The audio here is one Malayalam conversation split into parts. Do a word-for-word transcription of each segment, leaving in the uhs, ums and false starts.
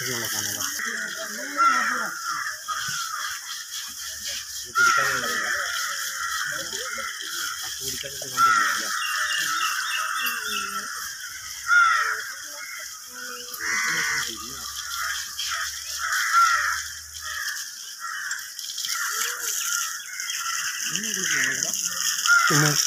ആവശ്യത്തിനുള്ള സാധനമാണ്. പിന്നെ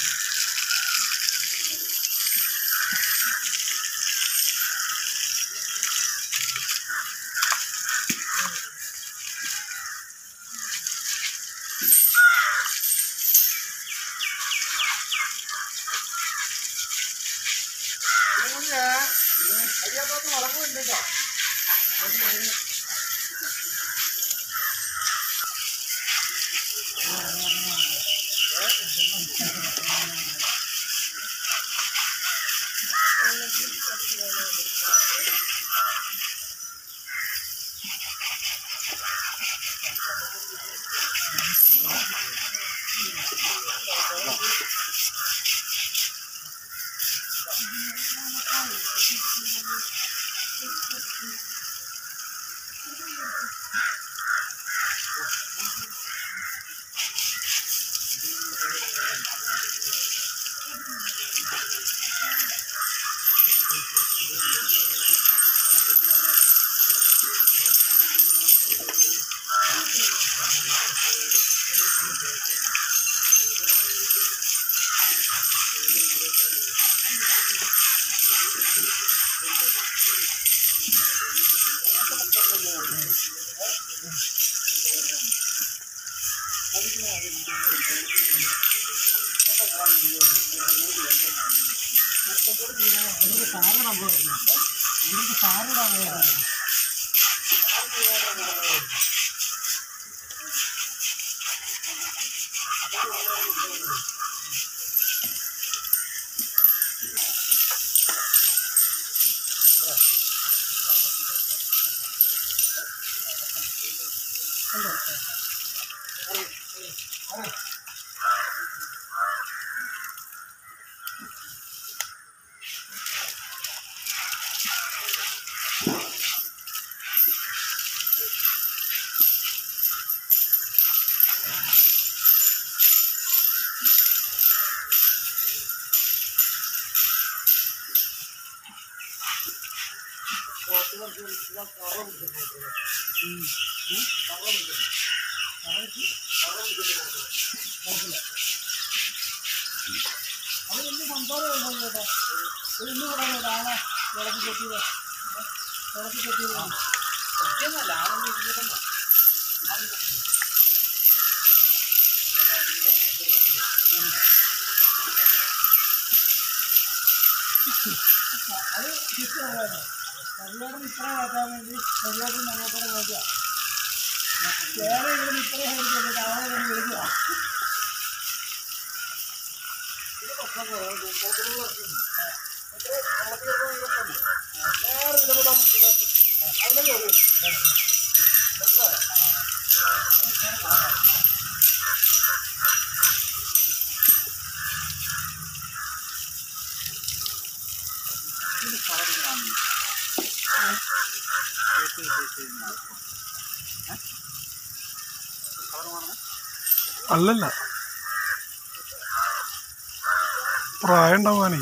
അല്ലല്ല പ്രായം ഉണ്ടാവാനേ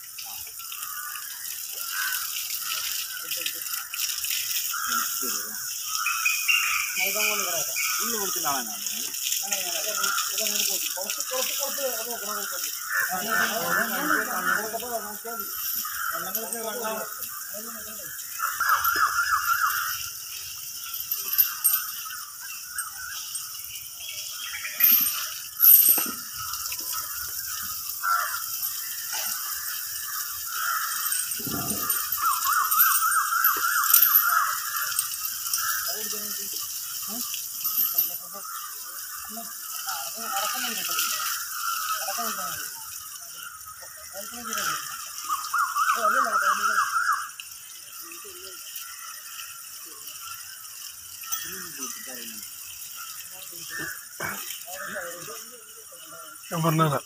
ഞാൻ പറഞ്ഞതാ.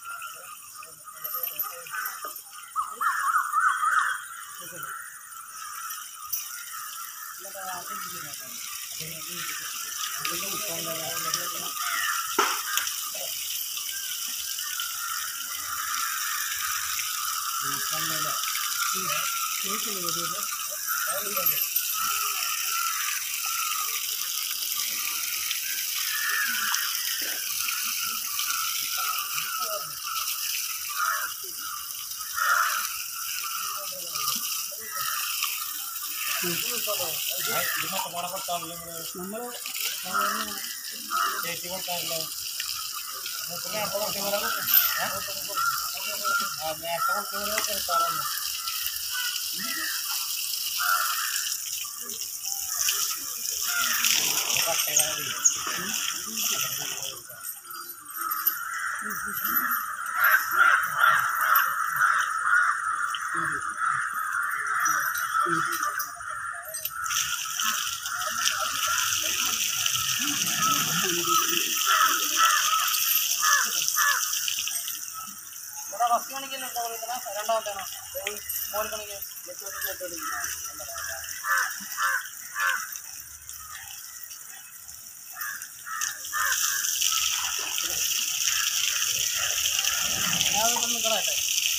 നമ്മൾ ചേച്ചി കൊടുക്കാറില്ല നേരത്തെ കൊടുത്തവരോ നേരത്തെ കൊടുത്തവരോ കൊടുക്കാറുണ്ട് ഫസ്റ്റ് മണിക്ക് രണ്ടാമത്തേണോ മോൾ പണിക്ക് ഞാനതൊന്ന് കളയട്ടെ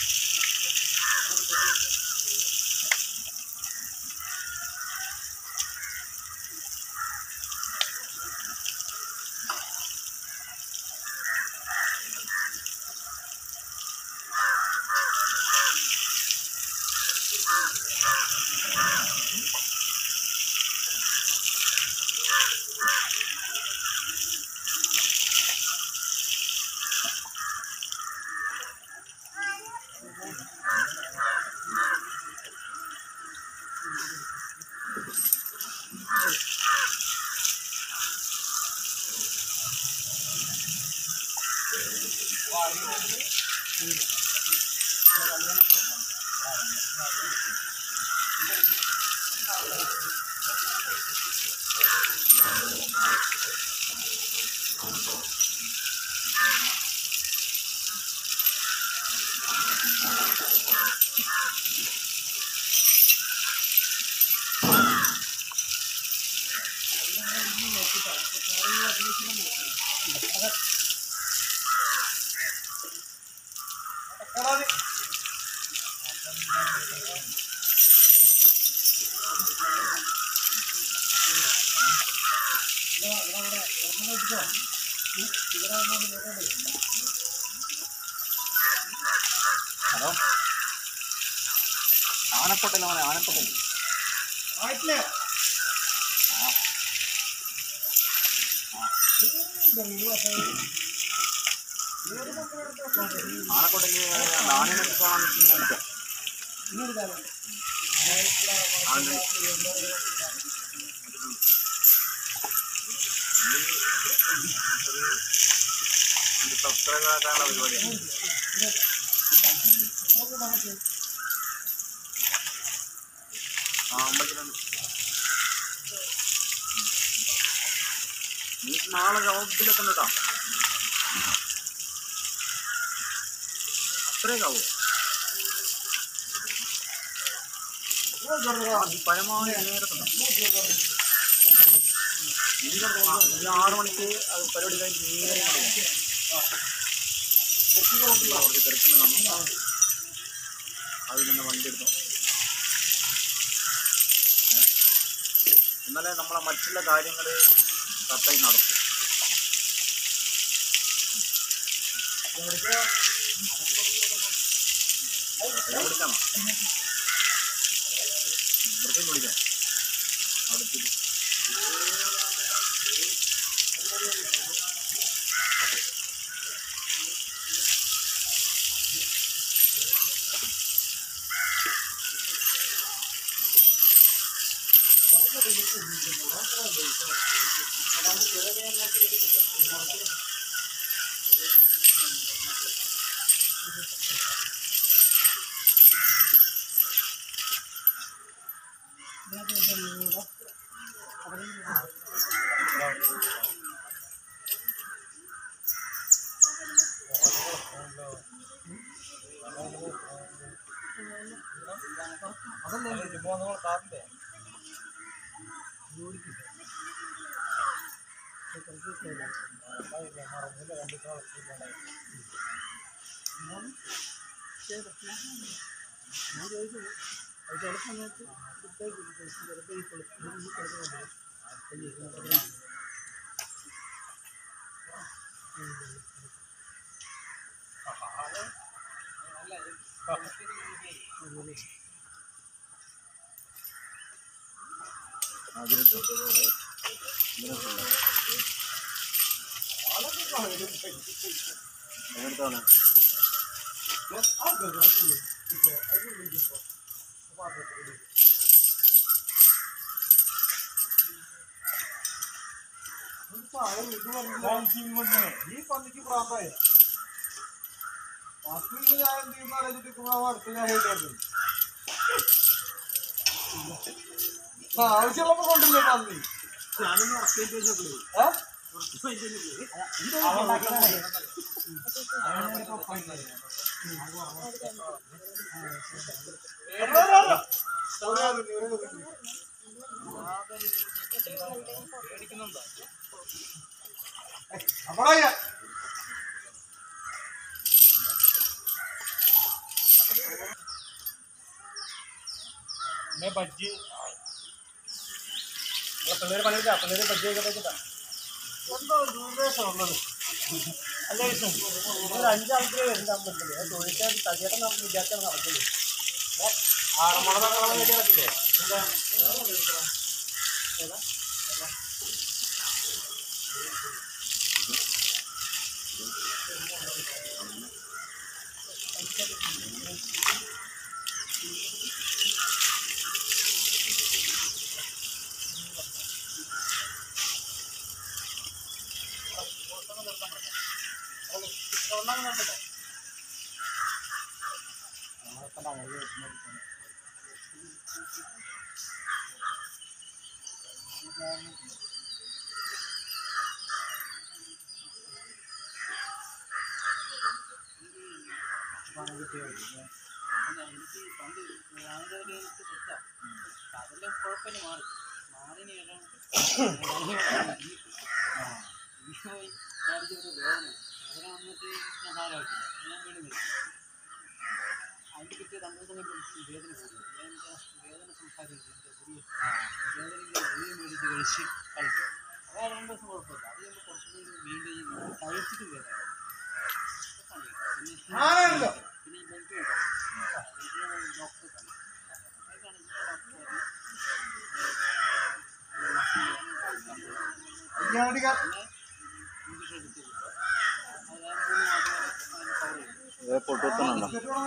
ഹലോ ആനക്കോട്ടല്ല മോനെ ആനക്കോട്ടല്ല ആയിട്ടില്ല ആനക്കോട്ടയ്ക്ക് ആനയൊക്കെ കാണാൻ സബ്സ്ക്രൈബ് ആക്കാനുള്ള പരിപാടിയാണ് ആ അമ്പലത്തിലുണ്ട് നീ നാളെ ജോബിലൊക്കെ ഉണ്ട് കേട്ടോ അത്രയൊക്കെ ആവുമോ പരമാവധി നേരത്തുണ്ടോ ഈ ആറ് മണിക്ക് അത് പരിപാടി കഴിഞ്ഞ് നേരെ കുറച്ച് തിരക്കുണ്ട് നമ്മൾ അതിൽ നിന്ന് വണ്ടി എടുത്തോ എന്നാലേ നമ്മളെ മറ്റുള്ള കാര്യങ്ങൾ കറക്റ്റായി നടത്തും വിളിക്കാമോ ഇവിടത്തേക്ക് വിളിക്കാം അവിടത്തേക്ക് അതല്ലേ എങ്ങനത്താണ് ഈ പന്നിക്ക് പ്രാന്തായ പത്ത് ഞാൻ അടുത്ത് ഞാൻ കേട്ടു ആവശ്യമുള്ളപ്പോ കൊണ്ടില്ലേ പന്നി ഞാനൊന്ന് ഉറപ്പിച്ചു അപ്പഴാ ബജ്ജി പിള്ളേര് പണിയെടുക്കാം പിള്ളേര് ബജ്ജി വെച്ചിട്ടാ എന്തോ ദൂരദേശമുള്ളത് അല്ല ഒരു അഞ്ചാൾക്ക് വരുന്ന പറ്റില്ല തൊഴിൽക്കാർ തടിയേട്ടൻ നമുക്ക് വിചാരിച്ചാൽ നടക്കില്ല ആറന്മുള വേണ്ടി നടക്കില്ലേ എന്താ ഏതാ അതെല്ലാം കുഴപ്പമില്ല മാറി മാറിന് വേദന വേദന വന്നിട്ട് ഞാൻ സാരമാക്കില്ല ഞാൻ വീട് വരും അതിൻ്റെ കിട്ടിയ രണ്ടു ദിവസം കൊണ്ട് വേദന പോകും വേദന സംസാരിക്കുന്നത് പുതിയ വേദനയ്ക്ക് ഗുളിക മേടിച്ച് കഴിച്ച് കളിക്കും അതാ രണ്ട് ദിവസം കുഴപ്പമില്ല അത് കഴിയുമ്പോൾ കുറച്ചുകൂടി വീണ്ടും കഴിച്ചിട്ട് വേദന പിന്നെ ഈ ബെൽറ്റ് ഡോക്ടറെ പൊട്ടുത്തുന്നുണ്ടോ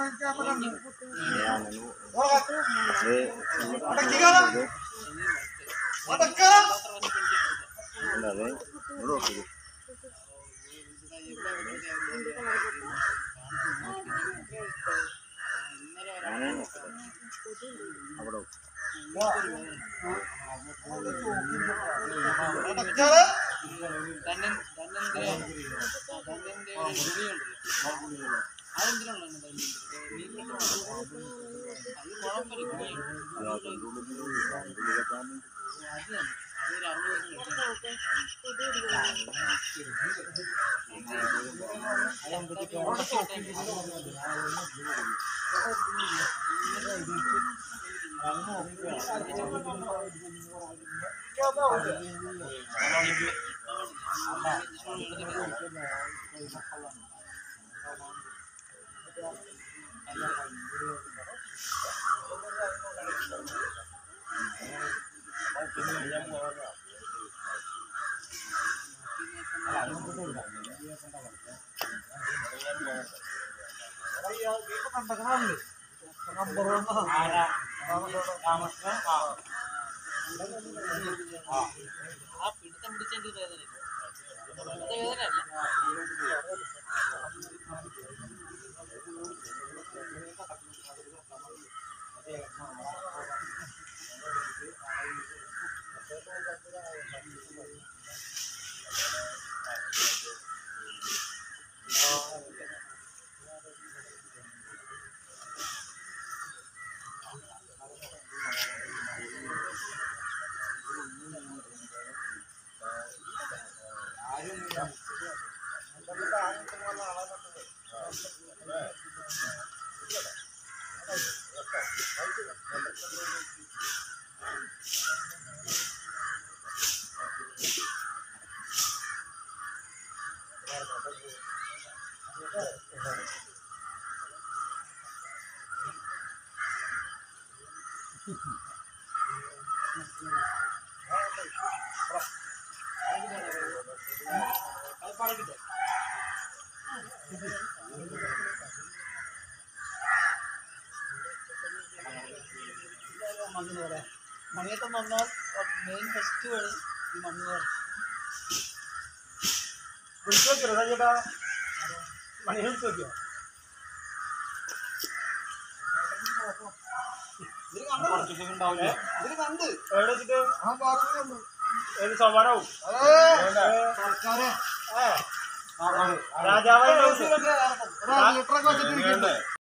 അതെ അവിടെ ആ പിടുത്തം പിടിച്ചതിന്റെ വേദന വേദനയല്ല മണ്ണ് പോലെ മണിയത്തം വന്നാൽ മെയിൻ ഫെസ്റ്റിവൽ ഈ മണ്ണ് പോലെ വിളിച്ചു നോക്കിയോ ചേട്ടാ മണി വിളിച്ചു നോക്കിയോ ഇതിന് കണ്ടു ഉണ്ടാവില്ല ഇതിന് കണ്ട് എവിടെ വെച്ചിട്ട് ആ പറഞ്ഞു ഏത് സമാനവും സർക്കാരെ രാജാവായി ലിറ്ററൊക്കെ വെച്ചിട്ട്